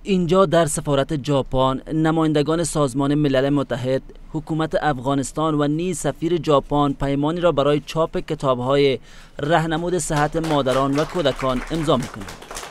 اینجا در سفارت ژاپن نمایندگان سازمان ملل متحد، حکومت افغانستان و نیز سفیر ژاپن پیمانی را برای چاپ کتاب‌های راهنمود صحت مادران و کودکان امضا می‌کنند.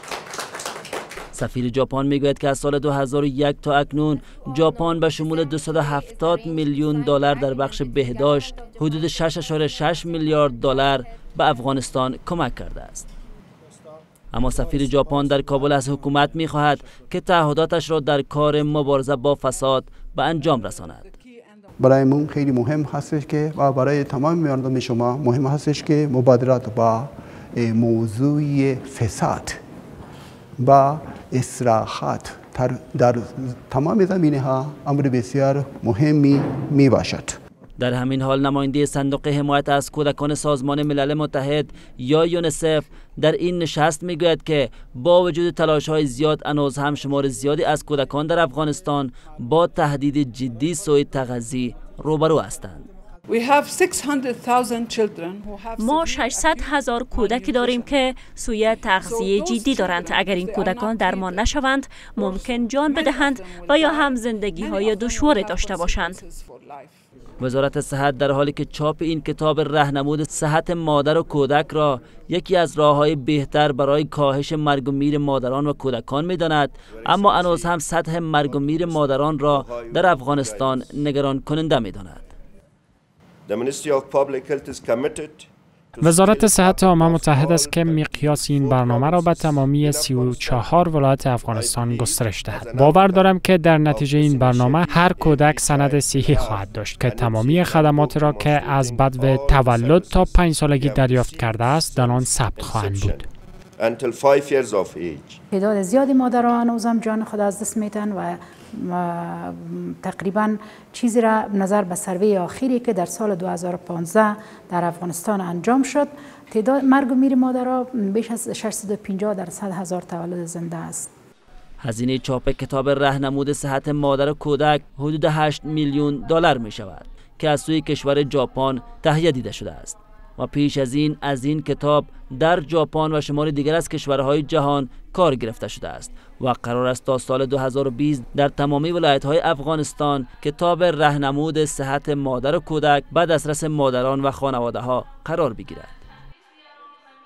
سفیر ژاپن میگوید که از سال 2001 تا اکنون ژاپن به شمول 270 میلیون دلار در بخش بهداشت، حدود 6.6 میلیارد دلار به افغانستان کمک کرده است. اما سفیر ژاپن در کابل از حکومت می‌خواهد که تعهداتش را در کار مبارزه با فساد به انجام رساند. برای من خیلی مهم هستش که و برای تمام مردم شما مهم هستش که مبادرت با موضوع فساد و اصلاحات در تمام زمینه‌ها امر بسیار مهمی می باشد. در همین حال نماینده صندوق حمایت از کودکان سازمان ملل متحد یا یونیسف در این نشست میگوید که با وجود تلاش‌های زیاد هنوز هم شمار زیادی از کودکان در افغانستان با تهدید جدی سوء تغذیه روبرو هستند. ما 600,000 کودک داریم که سوء تغذیه جدی دارند. اگر این کودکان درمان نشوند ممکن جان بدهند و یا هم زندگی‌های دشواری داشته باشند. وزارت صحت در حالی که چاپ این کتاب راهنمود صحت مادر و کودک را یکی از راه‌های بهتر برای کاهش مرگ و میر مادران و کودکان می‌داند، اما هنوز هم سطح مرگ و میر مادران را در افغانستان نگران کننده می‌داند. وزارت صحت عامه متحد است که مقیاس این برنامه را به تمامی 34 ولایت افغانستان گسترش دهد. باور دارم که در نتیجه این برنامه هر کودک سند صحی خواهد داشت که تمامی خدمات را که از بدو تولد تا 5 سالگی دریافت کرده است در آن ثبت خواهند بود. تعداد زیادی مادران هنوزم جان خود از دست میتن و تقریبا چیزی را نظر به سروی آخری که در سال 2015 در افغانستان انجام شد، تعداد مرگ و میر مادرها بیش از 650 در 100,000 تولد زنده است. هزینه چاپ کتاب راهنمود صحت مادر و کودک حدود 8 میلیون دلار می شود که از سوی کشور ژاپن تهیه دیده شده است و پیش از این کتاب در ژاپن و شمار دیگر از کشورهای جهان کار گرفته شده است و قرار است تا سال 2020 در تمامی ولایت‌های افغانستان کتاب راهنمود صحت مادر و کودک به دسترس مادران و خانواده‌ها قرار بگیرد.